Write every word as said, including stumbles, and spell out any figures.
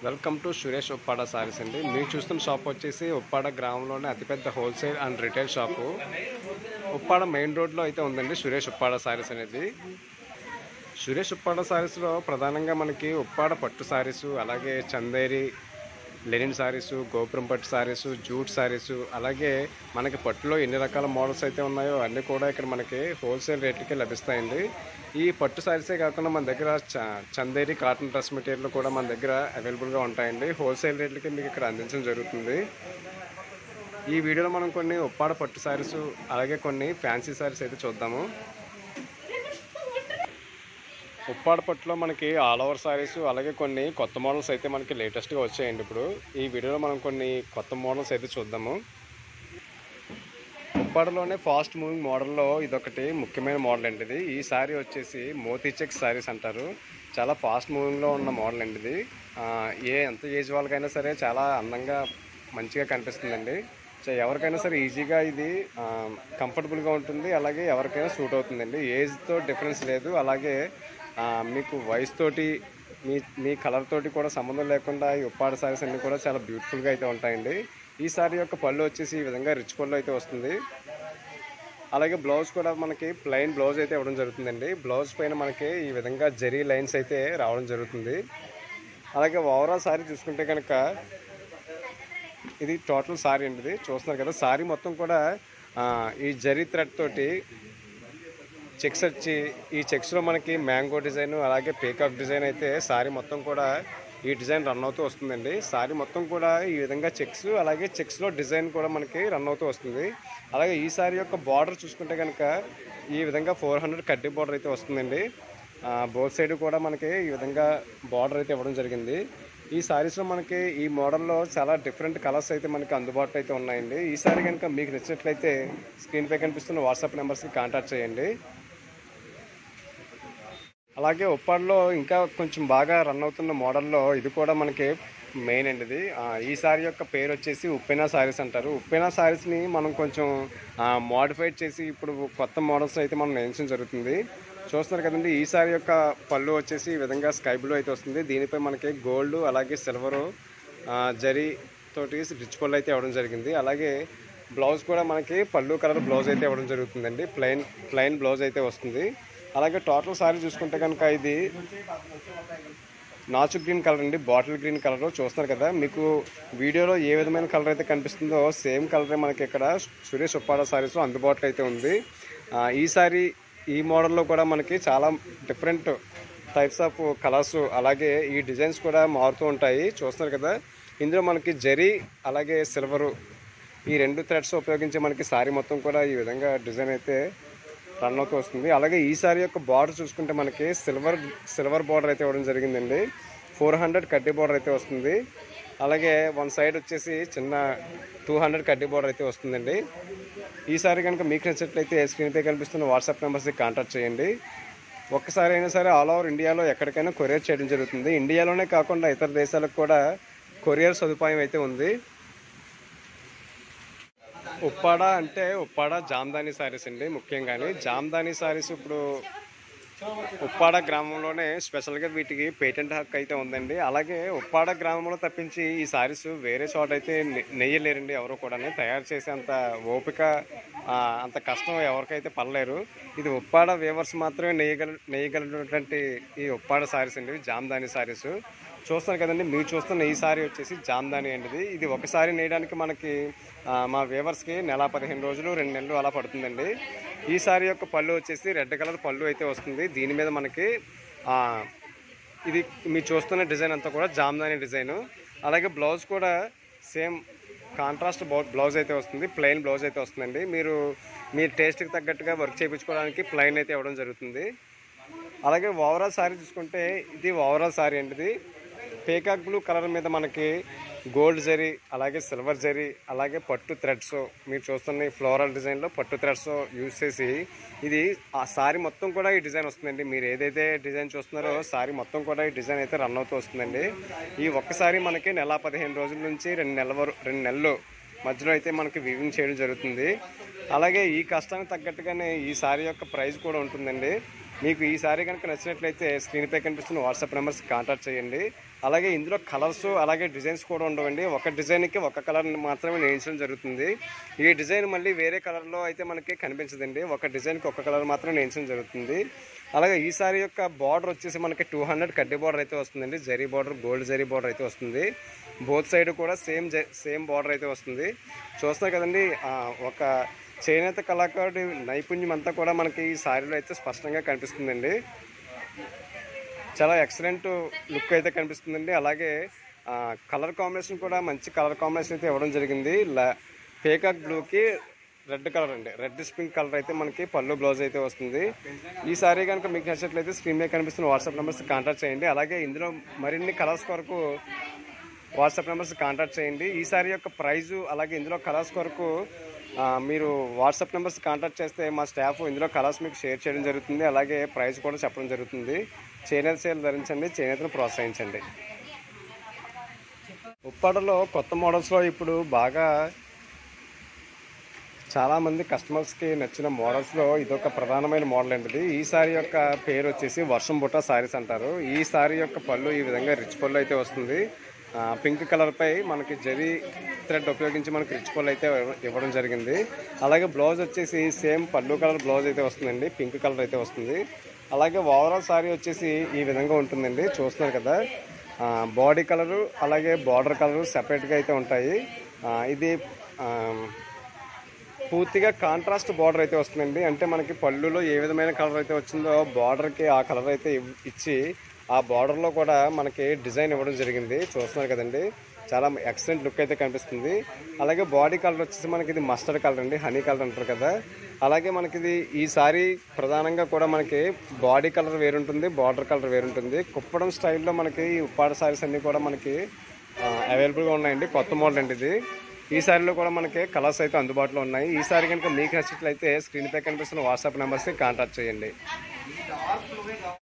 Welcome to Suresh Uppada saris అండి. మీరు చూస్తున్న షాప్ వచ్చేసి ఉప్పాడ గ్రామంలోనే అతిపెద్ద wholesale and retail shop. Uppada main రోడ్లో అయితే ఉందండి సురేష్ ఉప్పాడ సారీస్ అనేది. సురేష్ ఉప్పాడ సారీస్లో ప్రధానంగా మనకి ఉప్పాడ పట్టు సారీసు, అలాగే చందేరి లెనిన్ సారీసు, గోపురం పట్టు సారీసు, జూట్ సారీసు, అలాగే మనకి పట్టులో ఎన్ని రకాల మోడల్స్ అయితే ఉన్నాయో అన్నీ కూడా ఇక్కడ మనకి హోల్సేల్ రేట్లకే లభిస్తాయండి. ఈ పట్టు సారీసే కాకుండా మన దగ్గర చందేరి కాటన్ డ్రెస్ మెటీరియల్ కూడా మన దగ్గర అవైలబుల్గా ఉంటాయండి. హోల్సేల్ రేట్లకి మీకు ఇక్కడ అందించడం జరుగుతుంది. ఈ వీడియోలో మనం కొన్ని ఉప్పాడ పట్టు సారీసు, అలాగే కొన్ని ఫ్యాన్సీ సారీస్ అయితే చూద్దాము. ఉప్పాడ పట్టులో మనకి ఆల్ ఓవర్ సారీస్, అలాగే కొన్ని కొత్త మోడల్స్ అయితే మనకి లేటెస్ట్గా వచ్చాయండి. ఇప్పుడు ఈ వీడియోలో మనం కొన్ని కొత్త మోడల్స్ అయితే చూద్దాము. ఉప్పాడలోనే ఫాస్ట్ మూవింగ్ మోడల్లో ఇదొకటి ముఖ్యమైన మోడల్ అండి. ఇది ఈ సారీ వచ్చేసి మోతీ చెక్ సారీస్ అంటారు. చాలా ఫాస్ట్ మూవింగ్లో ఉన్న మోడల్ అండి ఇది. ఏ ఎంత ఏజ్ వాళ్ళకైనా సరే చాలా అందంగా మంచిగా కనిపిస్తుందండి. సో ఎవరికైనా సరే ఈజీగా ఇది కంఫర్టబుల్గా ఉంటుంది, అలాగే ఎవరికైనా సూట్ అవుతుందండి. ఏజ్తో డిఫరెన్స్ లేదు, అలాగే మీకు వయసు తోటి మీ మీ కలర్ తోటి కూడా సంబంధం లేకుండా ఈ ఉప్పాడ సారీస్ అన్నీ కూడా చాలా బ్యూటిఫుల్గా అయితే ఉంటాయండి. ఈ సారీ యొక్క పళ్ళు వచ్చేసి ఈ విధంగా రిచ్ పళ్ళు అయితే వస్తుంది. అలాగే బ్లౌజ్ కూడా మనకి ప్లెయిన్ బ్లౌజ్ అయితే ఇవ్వడం జరుగుతుందండి. బ్లౌజ్ పైన మనకి ఈ విధంగా జరీ లైన్స్ అయితే రావడం జరుగుతుంది. అలాగే ఓవరాల్ సారీ చూసుకుంటే కనుక ఇది టోటల్ సారీ అండి. ఇది చూస్తున్నారు కదా, సారీ మొత్తం కూడా ఈ జరీ థ్రెడ్ తోటి చెక్స్ వచ్చి, ఈ చెక్స్లో మనకి మ్యాంగో డిజైన్, అలాగే పీకాక్ డిజైన్ అయితే సారీ మొత్తం కూడా ఈ డిజైన్ రన్ అవుతూ వస్తుందండి. సారీ మొత్తం కూడా ఈ విధంగా చెక్స్, అలాగే చెక్స్లో డిజైన్ కూడా మనకి రన్ అవుతూ వస్తుంది. అలాగే ఈ సారీ యొక్క బార్డర్ చూసుకుంటే కనుక ఈ విధంగా ఫోర్ హండ్రెడ్ కడ్డీ బార్డర్ అయితే వస్తుందండి. బోత్ సైడ్ కూడా మనకి ఈ విధంగా బార్డర్ అయితే ఇవ్వడం జరిగింది. ఈ సారీస్లో మనకి ఈ మోడల్లో చాలా డిఫరెంట్ కలర్స్ అయితే మనకి అందుబాటులో అయితే ఉన్నాయండి. ఈ సారీ కనుక మీకు నచ్చినట్లయితే స్క్రీన్పై కనిపిస్తున్న వాట్సాప్ నెంబర్స్కి కాంటాక్ట్ చేయండి. అలాగే ఉప్పాడలో ఇంకా కొంచెం బాగా రన్ అవుతున్న మోడల్లో ఇది కూడా మనకి మెయిన్ అండి. ఇది ఈ సారీ యొక్క పేరు వచ్చేసి ఉప్పెనా సారీస్ అంటారు. ఉప్పెనా సారీస్ని మనం కొంచెం మోడిఫైడ్ చేసి ఇప్పుడు కొత్త మోడల్స్ అయితే మనం నేర్చడం జరుగుతుంది. చూస్తున్నారు కదండి, ఈ సారీ యొక్క పళ్ళు వచ్చేసి ఈ విధంగా స్కై బ్లూ అయితే వస్తుంది. దీనిపై మనకి గోల్డ్, అలాగే సిల్వరు జరీ తోటి రిచ్ పళ్ళు అయితే ఇవ్వడం జరిగింది. అలాగే బ్లౌజ్ కూడా మనకి పళ్ళు కలర్ బ్లౌజ్ అయితే ఇవ్వడం జరుగుతుందండి. ప్లెయిన్ ప్లెయిన్ బ్లౌజ్ అయితే వస్తుంది. అలాగే టోటల్ సారీ చూసుకుంటే కనుక ఇది నాచు గ్రీన్ కలర్ అండి, బాటిల్ గ్రీన్ కలర్. చూస్తున్నారు కదా, మీకు వీడియోలో ఏ విధమైన కలర్ అయితే కనిపిస్తుందో సేమ్ కలరే మనకి ఇక్కడ సురేష్ ఉప్పాడ సారీస్లో అందుబాటులో అయితే ఉంది. ఈ సారీ ఈ మోడల్లో కూడా మనకి చాలా డిఫరెంట్ టైప్స్ ఆఫ్ కలర్స్, అలాగే ఈ డిజైన్స్ కూడా మారుతూ ఉంటాయి. చూస్తున్నారు కదా, ఇందులో మనకి జరీ, అలాగే సిల్వరు ఈ రెండు థ్రెడ్స్ ఉపయోగించి మనకి సారీ మొత్తం కూడా ఈ విధంగా డిజైన్ అయితే రన్ అవుతూ వస్తుంది. అలాగే ఈ సారీ యొక్క బార్డర్ చూసుకుంటే మనకి సిల్వర్ సిల్వర్ బార్డర్ అయితే ఇవ్వడం జరిగిందండి. ఫోర్ హండ్రెడ్ కడ్డీ బార్డర్ అయితే వస్తుంది. అలాగే వన్ సైడ్ వచ్చేసి చిన్న టూ హండ్రెడ్ కడ్డీ బార్డర్ అయితే వస్తుందండి. ఈ సారీ కనుక మీకు నచ్చినట్లయితే స్క్రీన్పై కనిపిస్తున్న వాట్సాప్ నెంబర్స్కి కాంటాక్ట్ చేయండి. ఒక్కసారి అయినా సరే ఆల్ ఓవర్ ఇండియాలో ఎక్కడికైనా కొరియర్ చేయడం జరుగుతుంది. ఇండియాలోనే కాకుండా ఇతర దేశాలకు కూడా కొరియర్ సదుపాయం అయితే ఉంది. ఉప్పాడ అంటే ఉప్పాడ జామ్దాని సారీస్ అండి. ముఖ్యంగానే జామ్దాని సారీస్ ఇప్పుడు ఉప్పాడ గ్రామంలోనే స్పెషల్గా వీటికి పేటెంట్ హక్కు అయితే ఉందండి. అలాగే ఉప్పాడ గ్రామంలో తప్పించి ఈ సారీస్ వేరే చోట అయితే నెయ్యలేరండి. ఎవరు కూడా తయారు చేసే అంత ఓపిక, అంత కష్టం ఎవరికైతే పడలేరు. ఇది ఉప్పాడ వేవర్స్ మాత్రమే నెయ్యగల నెయ్యగలిగినటువంటి ఈ ఉప్పాడ సారీస్ అండి, జామ్దాని సారీస్. చూస్తాను కదండి, మీరు చూస్తున్న ఈ సారీ వచ్చేసి జామ్దాని అండి. ఇది ఒక సారీ నేయడానికి మనకి మా వేవర్స్కి నెల పదిహేను రోజులు రెండు నెలలు అలా పడుతుందండి. ఈ సారీ యొక్క పళ్ళు వచ్చేసి రెడ్ కలర్ పళ్ళు అయితే వస్తుంది. దీని మీద మనకి ఇది మీరు చూస్తున్న డిజైన్ అంతా కూడా జామ్దాని డిజైను. అలాగే బ్లౌజ్ కూడా సేమ్ కాంట్రాస్ట్ బ్లౌజ్ అయితే వస్తుంది, ప్లెయిన్ బ్లౌజ్ అయితే వస్తుందండి. మీరు మీ టేస్ట్కి తగ్గట్టుగా వర్క్ చేయించుకోవడానికి ప్లెయిన్ అయితే ఇవ్వడం జరుగుతుంది. అలాగే ఓవరాల్ సారీ చూసుకుంటే ఇది ఓవరాల్ సారీ అండి. ఇది పీకాక్ బ్లూ కలర్ మీద మనకి గోల్డ్ జరీ, అలాగే సిల్వర్ జరీ, అలాగే పట్టు థ్రెడ్స్, మీరు చూస్తున్న ఈ ఫ్లోరల్ డిజైన్లో పట్టు థ్రెడ్స్ యూజ్ చేసి ఇది ఆ సారీ మొత్తం కూడా ఈ డిజైన్ వస్తుందండి. మీరు ఏదైతే డిజైన్ చూస్తున్నారో సారీ మొత్తం కూడా ఈ డిజైన్ అయితే రన్ అవుతూ వస్తుందండి. ఈ ఒక్కసారి మనకి నెల పదిహేను రోజుల నుంచి రెండు నెలల వరకు రెండు నెలలు మధ్యలో అయితే మనకి వీవింగ్ చేయడం జరుగుతుంది. అలాగే ఈ కష్టానికి తగ్గట్టుగానే ఈ సారీ యొక్క ప్రైస్ కూడా ఉంటుందండి. మీకు ఈ సారీ కనుక నచ్చినట్లయితే స్క్రీన్పై కనిపిస్తున్న వాట్సాప్ నెంబర్స్కి కాంటాక్ట్ చేయండి. అలాగే ఇందులో కలర్స్ అలాగే డిజైన్స్ కూడా ఉండవండి. ఒక డిజైన్కి ఒక కలర్ మాత్రమే నేయించడం జరుగుతుంది. ఈ డిజైన్ మళ్ళీ వేరే కలర్లో అయితే మనకి కనిపించదండి. ఒక డిజైన్కి ఒక కలర్ మాత్రం నేయించడం జరుగుతుంది. అలాగే ఈ సారీ యొక్క బార్డర్ వచ్చేసి మనకి టూ హండ్రెడ్ కడ్డీ బార్డర్ అయితే వస్తుందండి. Zari border, gold zari border అయితే వస్తుంది. బోత్ సైడ్ కూడా సేమ్ సేమ్ బార్డర్ అయితే వస్తుంది. చూస్తున్నారు కదండి, ఒక చేనేత కళాకారుడి నైపుణ్యం అంతా కూడా మనకి ఈ సారీలో అయితే స్పష్టంగా కనిపిస్తుందండి. చాలా ఎక్సలెంట్ లుక్ అయితే కనిపిస్తుందండి. అలాగే కలర్ కాంబినేషన్ కూడా మంచి కలర్ కాంబినేషన్ అయితే ఇవ్వడం జరిగింది. పీకాక్ బ్లూకి రెడ్ కలర్ అండి, రెడ్ పింక్ కలర్ అయితే మనకి పళ్ళు బ్లౌజ్ అయితే వస్తుంది. ఈ సారీ కనుక మీకు నచ్చినట్లయితే స్క్రీన్ మీద కనిపిస్తున్న వాట్సాప్ నెంబర్స్ కాంటాక్ట్ చేయండి. అలాగే ఇందులో మరిన్ని కలర్స్ కొరకు వాట్సాప్ నెంబర్స్ కాంటాక్ట్ చేయండి. ఈ సారీ యొక్క ప్రైజు అలాగే ఇందులో కలర్స్ కొరకు మీరు వాట్సాప్ నెంబర్స్ కాంటాక్ట్ చేస్తే మా స్టాఫ్ ఇందులో కలర్స్ మీకు షేర్ చేయడం జరుగుతుంది. అలాగే ప్రైస్ కూడా చెప్పడం జరుగుతుంది. చేనేత చీరలు ధరించండి, చేనేతను ప్రోత్సహించండి. ఉప్పాడలో కొత్త మోడల్స్లో ఇప్పుడు బాగా చాలామంది కస్టమర్స్కి నచ్చిన మోడల్స్లో ఇదొక ప్రధానమైన మోడల్ అండి. ఈ సారీ యొక్క పేరు వచ్చేసి వర్షం బుట్ట సారీస్ అంటారు. ఈ సారీ యొక్క పళ్ళు ఈ విధంగా రిచ్ పళ్ళు అయితే వస్తుంది. పింక్ కలర్పై మనకి జరీ థ్రెడ్ ఉపయోగించి మనకి రిచ్ పళ్ళు అయితే ఇవ్వడం జరిగింది. అలాగే బ్లౌజ్ వచ్చేసి సేమ్ పళ్ళు కలర్ బ్లౌజ్ అయితే వస్తుందండి, పింక్ కలర్ అయితే వస్తుంది. అలాగే ఓవరాల్ సారీ వచ్చేసి ఈ విధంగా ఉంటుందండి. చూస్తున్నారు కదా, బాడీ కలరు అలాగే బార్డర్ కలరు సెపరేట్గా అయితే ఉంటాయి. ఇది పూర్తిగా కాంట్రాస్ట్ బార్డర్ అయితే వస్తుందండి. అంటే మనకి పళ్ళులో ఏ విధమైన కలర్ అయితే వచ్చిందో బార్డర్కి ఆ కలర్ అయితే ఇచ్చి ఆ బార్డర్లో కూడా మనకి డిజైన్ ఇవ్వడం జరిగింది. చూస్తున్నారు కదండి, చాలా ఎక్సలెంట్ లుక్ అయితే కనిపిస్తుంది. అలాగే బాడీ కలర్ వచ్చేసి మనకి ఇది మస్టర్డ్ కలర్ అండి, హనీ కలర్ అంటారు కదా. అలాగే మనకి ఇది ఈ సారీ ప్రధానంగా కూడా మనకి బాడీ కలర్ వేరుంటుంది, బార్డర్ కలర్ వేరుంటుంది. కుప్పడం స్టైల్లో మనకి ఈ ఉప్పాడ సారీస్ అన్నీ కూడా మనకి అవైలబుల్గా ఉన్నాయండి. కొత్త మోడల్ అండి ఇది. ఈ సారీలో కూడా మనకి కలర్స్ అయితే అందుబాటులో ఉన్నాయి. ఈ సారీ కనుక మీకు నచ్చినట్లయితే స్క్రీన్పై కనిపిస్తున్న వాట్సాప్ నెంబర్స్కి కాంటాక్ట్ చేయండి.